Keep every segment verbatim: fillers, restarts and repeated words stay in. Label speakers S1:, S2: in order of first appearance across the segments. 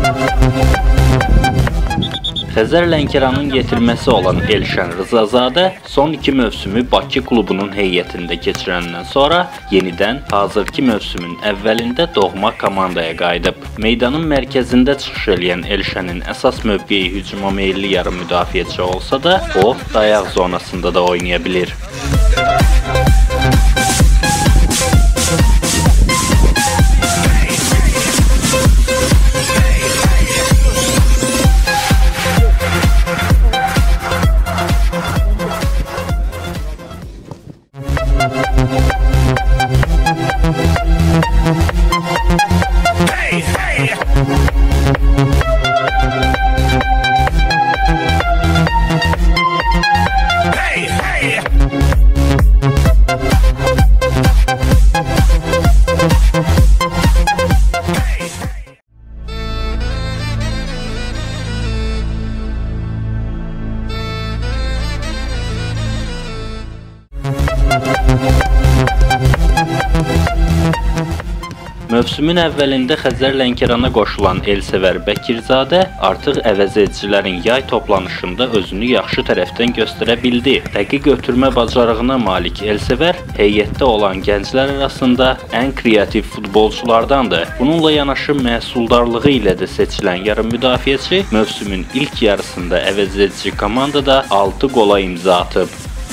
S1: Xəzər Lənkəranın yetirməsi olan Elşən Rızazadə son iki mövsümü Bakı klubunun heyətində keçirəndən sonra yenidən hazırki mövsümün əvvəlində doğma komandaya qayıdıb. Meydanın mərkəzində çıxış eləyən Elşənin əsas mövqeyi hücuma meyilli yarım müdafiəçi olsa da, o dayaq zonasında da oynaya bilir. Mövsümün əvvəlində Xəzər Lənkərana qoşulan Elsevər Bəkirzadə artıq əvəzedicilərin yay toplanışında özünü yaxşı tərəfdən göstərə bildi. Dəqiq ötürmə bacarığına malik Elsevər heyətdə olan gənclər arasında ən kreativ futbolçulardandır. Bununla yanaşı məhsuldarlığı ilə də seçilən yarım müdafiəçi mövsümün ilk yarısında əvəzedici komandada altı qola imza atıb.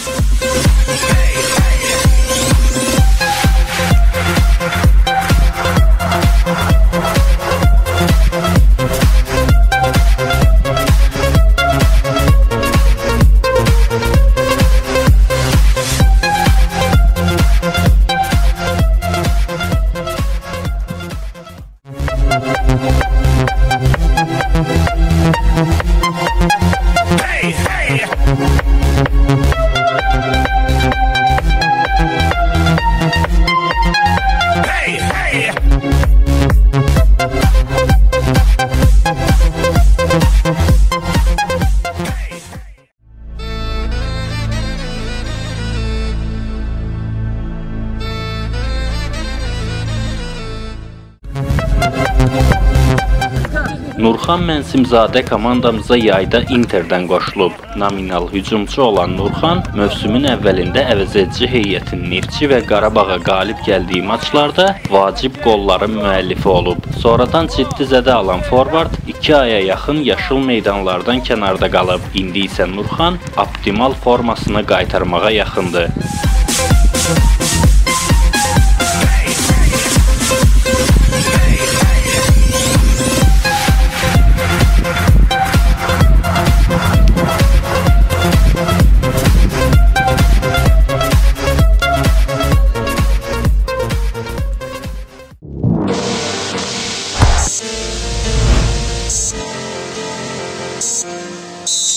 S1: Nurxan Mənsimzadə komandamıza yayda Interdən qoşulub. Nominal hücumçu olan Nurxan mövsümün əvvəlində əvəzedici heyətin Neftçi və Qarabağa qalib gəldiyi maçlarda vacib qolların müəllifi olub. Sonradan ciddi zədə alan forvard iki aya yaxın yaşıl meydanlardan kənarda qalıb. İndi isə Nurxan optimal formasını qaytarmağa yaxındır.
S2: S